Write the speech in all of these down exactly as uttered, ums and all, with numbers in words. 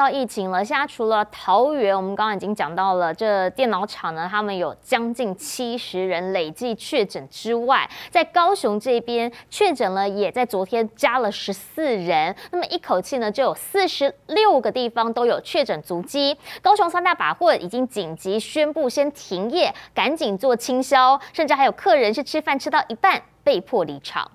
到疫情了，现在除了桃园，我们刚刚已经讲到了，这电脑厂呢，他们有将近七十人累计确诊之外，在高雄这边确诊了，也在昨天加了十四人，那么一口气呢，就有四十六个地方都有确诊足迹。高雄三大百货已经紧急宣布先停业，赶紧做清消，甚至还有客人是吃饭吃到一半被迫离场。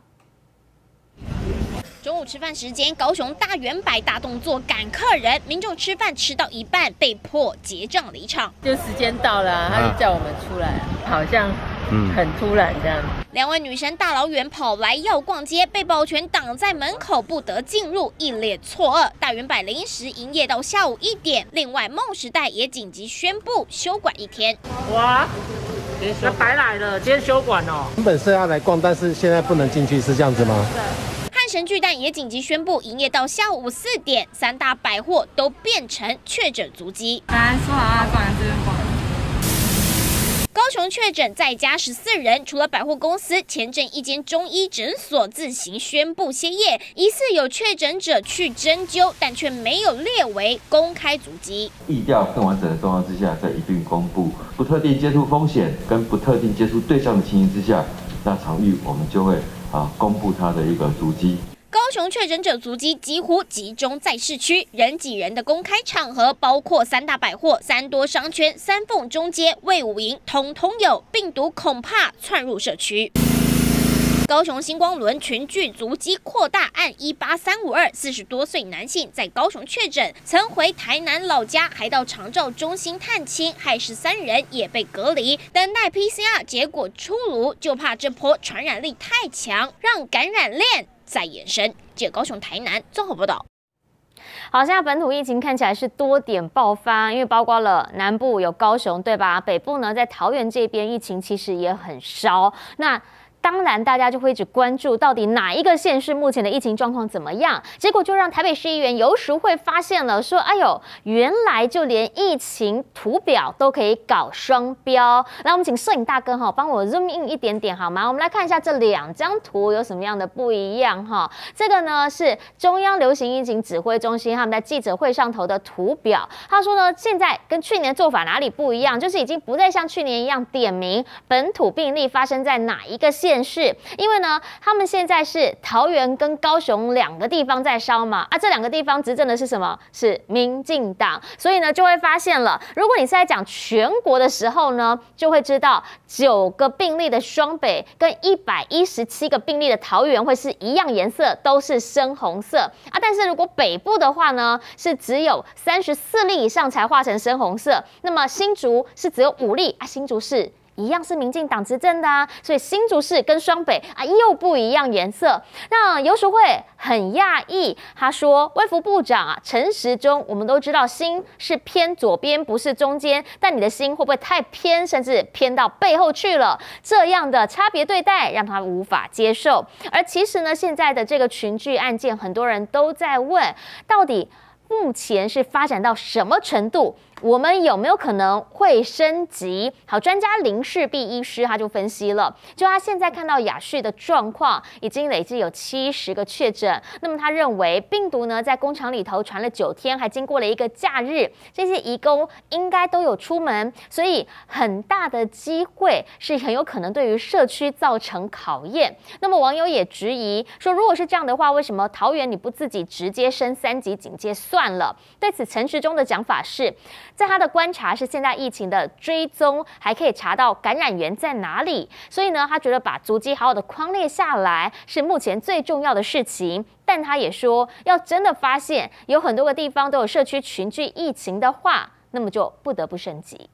中午吃饭时间，高雄大圆百大动作赶客人，民众吃饭吃到一半被迫结账离场。 就时间到了、啊，他就叫我们出来，好像很突然这样。 两位女生大老远跑来要逛街，被保全挡在门口不得进入，一脸错愕。大圆百临时营业到下午一点，另外梦时代也紧急宣布休馆一天。 哇！那白来了，今天休馆哦。 原本是要来逛，但是现在不能进去，是这样子吗？ 对。汉神巨蛋也紧急宣布营业到下午四点，三大百货都变成确诊足迹。 本来说好要逛这边逛。 高雄确诊再加十四人，除了百货公司，前阵一间中医诊所自行宣布歇业，疑似有确诊者去针灸，但却没有列为公开足迹。 疫调更完整的状况之下，再一并公布不特定接触风险跟不特定接触对象的情形之下，那场域我们就会啊公布它的一个足迹。 高雄确诊者足迹几乎集中在市区，人挤人的公开场合，包括三大百货、三多商圈、三凤中街、卫武营，统统有，病毒恐怕窜入社区。高雄星光轮群聚足迹扩大案一八三五二，四十多岁男性在高雄确诊，曾回台南老家，还到长照中心探亲，害十三人也被隔离，等待 P C R 结果出炉，就怕这波传染力太强，让感染链再延伸。记者高雄、台南综合报道。 好，现在本土疫情看起来是多点爆发，因为包括了南部有高雄，对吧？北部呢，在桃园这边疫情其实也很烧。那当然，大家就会一直关注到底哪一个县市目前的疫情状况怎么样。结果就让台北市议员游淑慧发现了，说：“哎呦，原来就连疫情图表都可以搞双标。”来，我们请摄影大哥哈，帮我 zoom in 一点点好吗？我们来看一下这两张图有什么样的不一样哈。这个呢是中央流行疫情指挥中心他们在记者会上头的图表。他说呢，现在跟去年做法哪里不一样？就是已经不再像去年一样点名本土病例发生在哪一个县。是，因为呢，他们现在是桃园跟高雄两个地方在烧嘛，啊，这两个地方执政的是什么？是民进党，所以呢，就会发现了，如果你是在讲全国的时候呢，就会知道九个病例的双北跟一百一十七个病例的桃园会是一样颜色，都是深红色啊。但是如果北部的话呢，是只有三十四例以上才画成深红色，那么新竹是只有五例啊，新竹市一样是民进党执政的啊，所以新竹市跟双北啊又不一样颜色。那游淑慧很讶异，他说卫福部长啊陈时中，我们都知道心是偏左边，不是中间，但你的心会不会太偏，甚至偏到背后去了？这样的差别对待让他无法接受。而其实呢，现在的这个群聚案件，很多人都在问，到底目前是发展到什么程度？我们有没有可能会升级？好，专家林世璧医师他就分析了，就他现在看到雅旭的状况，已经累计有七十个确诊。那么他认为病毒呢在工厂里头传了九天，还经过了一个假日，这些移工应该都有出门，所以很大的机会是很有可能对于社区造成考验。那么网友也质疑说，如果是这样的话，为什么桃园你不自己直接升三级警戒算了？对此陈时中的讲法是，在他的观察是，现在疫情的追踪还可以查到感染源在哪里，所以呢，他觉得把足迹好好的匡列下来是目前最重要的事情。但他也说，要真的发现有很多个地方都有社区群聚疫情的话，那么就不得不升级。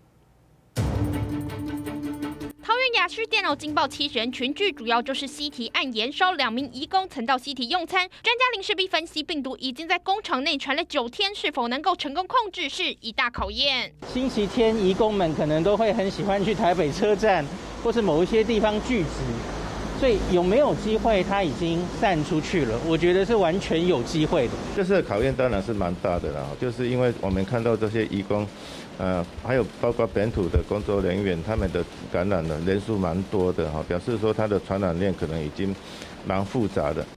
桃园雅旭电脑惊爆七十人群聚，主要就是西提案延烧，两名移工曾到西提用餐。专家林世璧分析，病毒已经在工厂内传了九天，是否能够成功控制是一大考验。 星期天移工们可能都会很喜欢去台北车站或是某一些地方聚集，所以有没有机会它已经散出去了？我觉得是完全有机会的。 这次的考验当然是蛮大的啦，就是因为我们看到这些移工。呃，还有包括本土的工作人员，他们的感染的人数蛮多的哈，表示说它的传染链可能已经蛮复杂的。 医师孙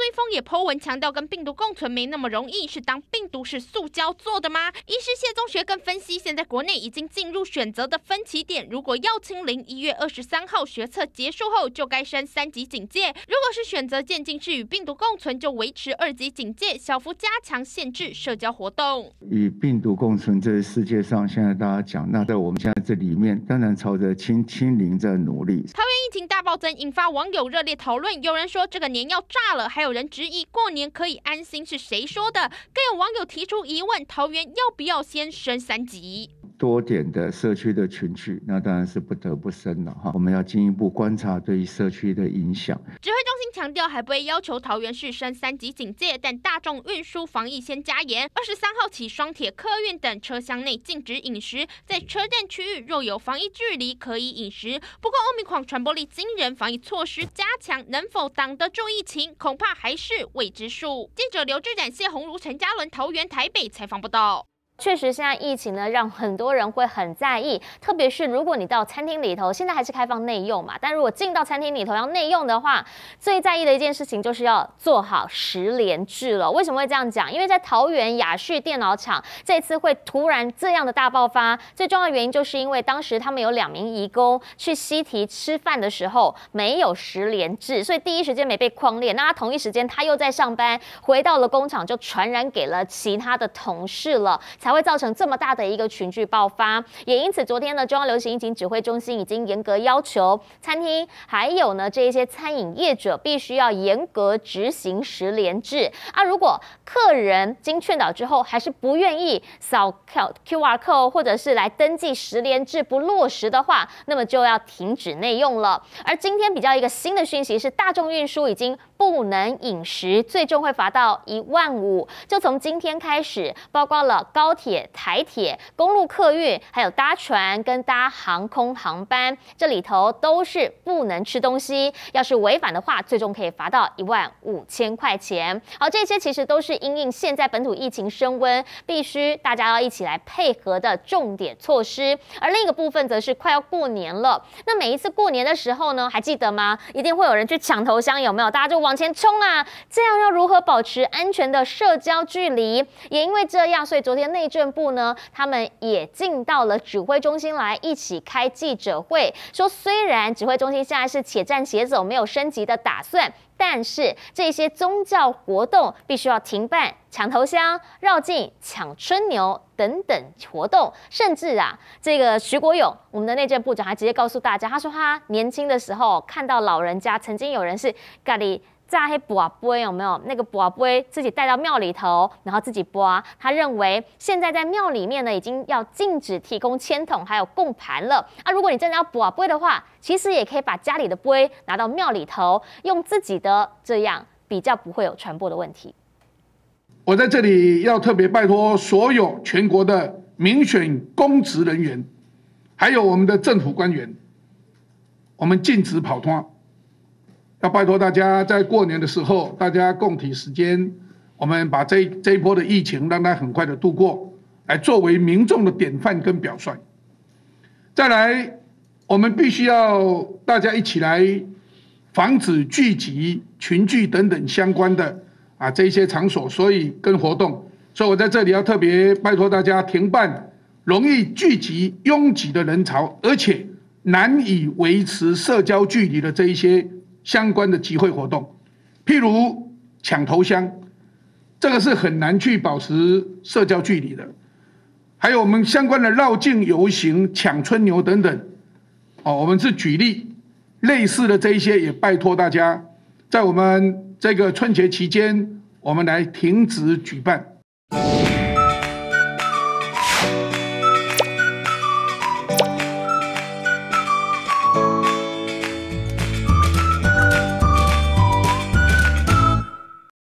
瑞峰也 po 文强调，跟病毒共存没那么容易，是当病毒是塑胶做的吗？医师谢宗学更分析，现在国内已经进入选择的分歧点，如果要清零，一月二十三号学测结束后就该升三级警戒；如果是选择渐进式与病毒共存，就维持二级警戒，小幅加强限制社交活动。 与病毒共存，这世界上现在大家讲，那在我们现在这里面，当然朝着清清零在努力。 桃园疫情大暴增，引发网友热烈讨论，有人说这个年要炸了，还有人质疑过年可以安心是谁说的？更有网友提出疑问：桃园要不要先升三级？ 多点的社区的群聚，那当然是不得不升了哈。我们要进一步观察对社区的影响。 指挥中心强调，还不会要求桃园市升三级警戒，但大众运输防疫先加严。二十三号起，双铁客运等车厢内禁止饮食，在车站区域若有防疫距离可以饮食。不过，欧米狂传播力惊人，防疫措施加强，能否挡得住疫情，恐怕还是未知数。记者刘志展、谢鸿儒、陈嘉伦，桃园、台北采访报道。 确实，现在疫情呢，让很多人会很在意，特别是如果你到餐厅里头，现在还是开放内用嘛，但如果进到餐厅里头要内用的话，最在意的一件事情就是要做好实联制了。为什么会这样讲？因为在桃园雅旭电脑厂这次会突然这样的大爆发，最重要的原因就是因为当时他们有两名移工去西堤吃饭的时候没有实联制，所以第一时间没被匡列，那他同一时间他又在上班，回到了工厂就传染给了其他的同事了。才会造成这么大的一个群聚爆发，也因此昨天呢，中央流行疫情指挥中心已经严格要求餐厅还有呢这一些餐饮业者必须要严格执行实联制啊。如果客人经劝导之后还是不愿意扫 Q R code 或者是来登记实联制不落实的话，那么就要停止内用了。而今天比较一个新的讯息是，大众运输已经不能饮食，最终会罚到一万五。就从今天开始，包括了高铁、台铁、公路客运，还有搭船跟搭航空航班，这里头都是不能吃东西。要是违反的话，最终可以罚到一万五千块钱。好，这些其实都是因应现在本土疫情升温，必须大家要一起来配合的重点措施。而另一个部分则是快要过年了，那每一次过年的时候呢，还记得吗？一定会有人去抢头香，有没有？大家就往前冲啊！这样要如何保持安全的社交距离？也因为这样，所以昨天内政部呢，他们也进到了指挥中心来一起开记者会，说虽然指挥中心现在是且战且走，没有升级的打算，但是这些宗教活动必须要停办，抢头香、绕境、抢春牛等等活动，甚至啊，这个徐国勇，我们的内政部长还直接告诉大家，他说他年轻的时候看到老人家曾经有人是咖喱。炸黑拔杯有没有？那个拔杯自己带到庙里头，然后自己拔。他认为现在在庙里面呢，已经要禁止提供签筒还有供盘了。啊，如果你真的要拔杯的话，其实也可以把家里的杯拿到庙里头，用自己的，这样比较不会有传播的问题。 我在这里要特别拜托所有全国的民选公职人员，还有我们的政府官员，我们禁止跑脱。要拜托大家，在过年的时候，大家共体时间，我们把这这一波的疫情让它很快的度过，来作为民众的典范跟表率。再来，我们必须要大家一起来防止聚集、群聚等等相关的啊这些场所，所以跟活动，所以我在这里要特别拜托大家停办容易聚集、拥挤的人潮，而且难以维持社交距离的这一些。相关的集会活动，譬如抢头香，这个是很难去保持社交距离的。还有我们相关的绕境游行、抢春牛等等，哦，我们是举例类似的这一些，也拜托大家，在我们这个春节期间，我们来停止举办。